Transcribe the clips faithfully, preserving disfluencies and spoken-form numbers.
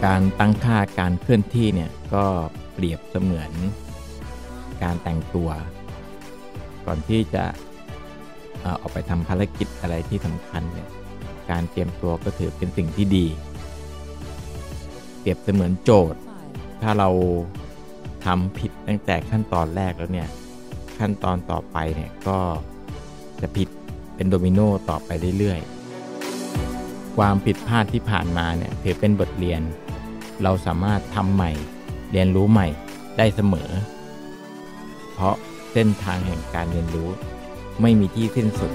การตั้งค่าการเคลื่อนที่เนี่ยก็เปรียบเสมือนการแต่งตัวก่อนที่จะเอ่อออกไปทำภารกิจอะไรที่สำคัญเนี่ยการเตรียมตัวก็ถือเป็นสิ่งที่ดีเปรียบเสมือนโจทย์ถ้าเราทำผิดตั้งแต่ขั้นตอนแรกแล้วเนี่ยขั้นตอนต่อไปเนี่ยก็จะผิดเป็นโดมิโนต่อไปเรื่อยๆความผิดพลาดที่ผ่านมาเนี่ยถือเป็นบทเรียนเราสามารถทำใหม่เรียนรู้ใหม่ได้เสมอเพราะเส้นทางแห่งการเรียนรู้ไม่มีที่สิ้นสุด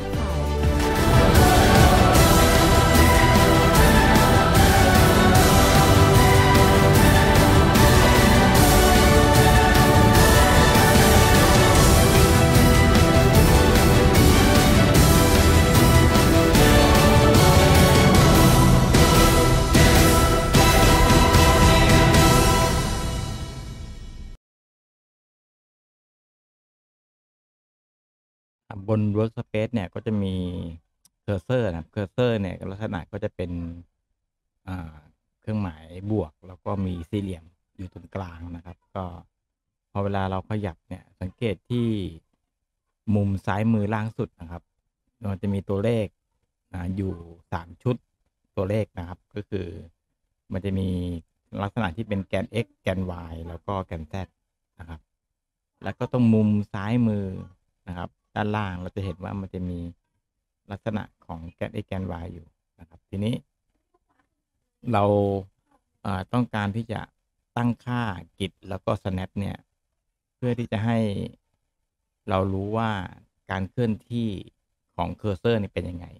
บน Workspace เนี่ยก็จะมีเคอร์เซอร์นะครับเคอร์เซอร์เนี่ยลักษณะก็จะเป็นเครื่องหมายบวกแล้วก็มีสี่เหลี่ยมอยู่ตรงกลางนะครับก็พอเวลาเราขยับเนี่ยสังเกตที่มุมซ้ายมือล่างสุดนะครับมันจะมีตัวเลขอยู่สามชุดตัวเลขนะครับก็คือมันจะมีลักษณะที่เป็นแกน x แกน y แล้วก็แกน z นะครับแล้วก็ตรงมุมซ้ายมือนะครับด้านล่างเราจะเห็นว่ามันจะมีลักษณะของแกน x แกน y อยู่นะครับทีนี้เราต้องการที่จะตั้งค่า git แล้วก็ snap เนี่ยเพื่อที่จะให้เรารู้ว่าการเคลื่อนที่ของเคอร์เซอร์นี่เป็นยังไง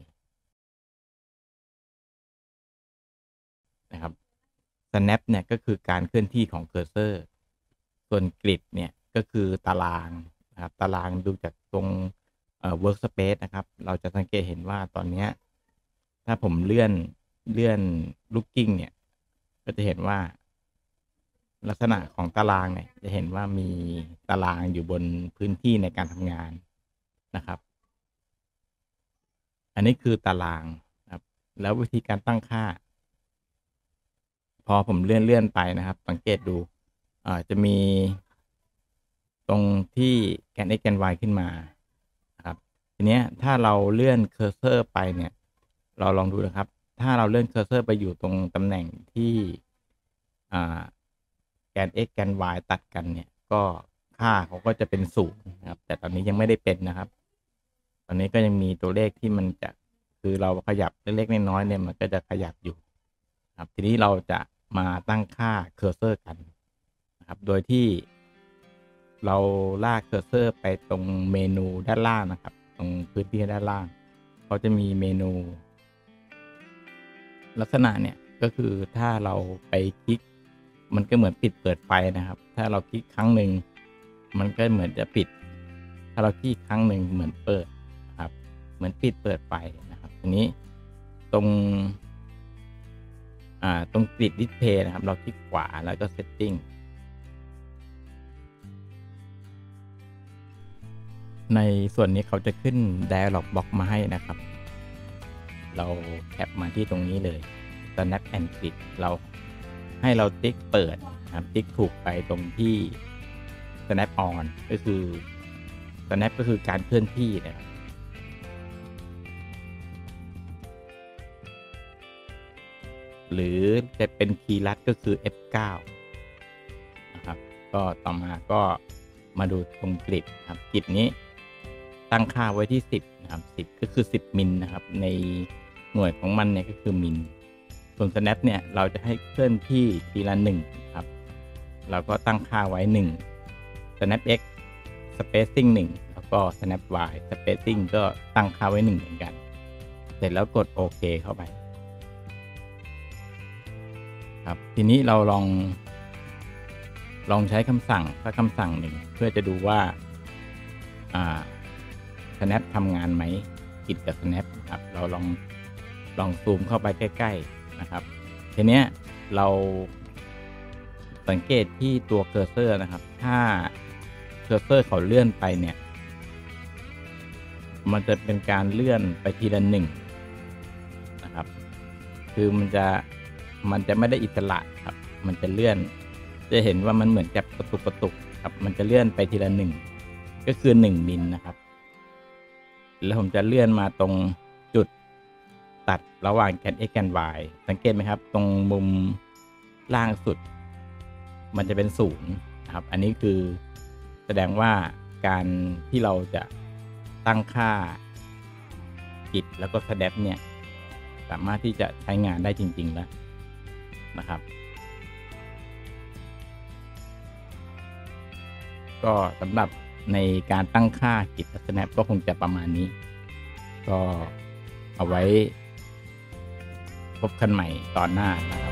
นะครับ snap เนี่ยก็คือการเคลื่อนที่ของเคอร์เซอร์ส่วน grid เนี่ยก็คือตารางนะครับตารางดูจากตรงเอ่อ workspace นะครับเราจะสังเกตเห็นว่าตอนนี้ถ้าผมเลื่อนเลื่อน looking เนี่ยก็จะเห็นว่าลักษณะของตารางเนี่ยจะเห็นว่ามีตารางอยู่บนพื้นที่ในการทำงานนะครับอันนี้คือตารางครับแล้ววิธีการตั้งค่าพอผมเลื่อนเลื่อนไปนะครับสังเกตดูอ่าจะมีตรงที่แกน x แกน y ขึ้นมาครับทีนี้ถ้าเราเลื่อนเคอร์เซอร์ไปเนี่ยเราลองดูนะครับถ้าเราเลื่อนเคอร์เซอร์ไปอยู่ตรงตำแหน่งที่อ่าแกน x แกน y ตัดกันเนี่ยก็ค่าเขาก็จะเป็นศูนย์นะครับแต่ตอนนี้ยังไม่ได้เป็นนะครับตอนนี้ก็ยังมีตัวเลขที่มันจะคือเราขยับเล็กๆน้อยๆเนี่ยมันก็จะขยับอยู่ครับทีนี้เราจะมาตั้งค่าเคอร์เซอร์กันนะครับโดยที่เราลากเคอร์เซอร์ไปตรงเมนูด้านล่างนะครับตรงพื้นที่ด้านล่างเขาจะมีเมนูลักษณะเนี่ยก็คือถ้าเราไปคลิกมันก็เหมือนปิดเปิดไฟนะครับถ้าเราคลิกครั้งหนึ่งมันก็เหมือนจะปิดถ้าเราคลิกครั้งหนึ่งเหมือนเปิดนะครับเหมือนปิดเปิดไฟนะครับทีนี้ตรงอ่าตรงกริดดิสเพย์นะครับเราคลิกขวาแล้วก็เซตติ้งในส่วนนี้เขาจะขึ้น Dialog Box มาให้นะครับเราแคปมาที่ตรงนี้เลย Snap and Grid เราให้เราติ๊กเปิดนะครับติ๊กถูกไปตรงที่ Snap On ก็คือ Snap ก็คือการเคลื่อนที่นะครับหรือจะเป็นคีย์ลัดก็คือ เอฟ เก้า นะครับก็ต่อมาก็มาดูตรงกริดครับกริดนี้ตั้งค่าไว้ที่สิบนะครับสิบก็คือสิบมิลนะครับในหน่วยของมันเนี่ยก็คือมิลส่วน snap เนี่ยเราจะให้เคลื่อนที่ทีละหนึ่งครับเราก็ตั้งค่าไว้หนึ่ง snap x spacing หนึ่งแล้วก็ snap y spacing ก็ตั้งค่าไว้หนึ่งเหมือนกันเสร็จแล้วกดโอเคเข้าไปครับทีนี้เราลองลองใช้คำสั่งสักคำสั่งหนึ่งเพื่อจะดูว่าอ่า snap ทำงานไหมกิดกับ snap ครับเราลองลองซูมเข้าไปใกล้ๆนะครับทีเนี้ยเราสังเกตที่ตัวเคอร์เซอร์นะครับถ้าเคอร์เซอร์เขาเลื่อนไปเนี่ยมันจะเป็นการเลื่อนไปทีละหนึ่งนะครับคือมันจะมันจะไม่ได้อิสระครับมันจะเลื่อนจะเห็นว่ามันเหมือนกับกระตุกกระตุกครับมันจะเลื่อนไปทีละหนึ่งก็คือหนึ่งมิลนะครับแล้วผมจะเลื่อนมาตรงจุดตัดระหว่างแกน x แกน y สังเกตไหมครับตรงมุมล่างสุดมันจะเป็นศูนย์นะครับอันนี้คือแสดงว่าการที่เราจะตั้งค่ากิจแล้วก็ snap เนี่ยสามารถที่จะใช้งานได้จริงๆแล้วนะครับก็สำหรับในการตั้งค่ากิจและ snap ก็คงจะประมาณนี้ก็เอาไว้พบกันใหม่ตอนหน้านะครับ